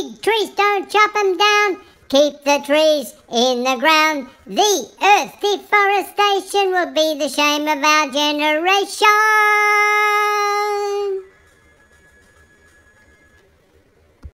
big trees, don't chop them down. Keep the trees in the ground. The earth deforestation will be the shame of our generation.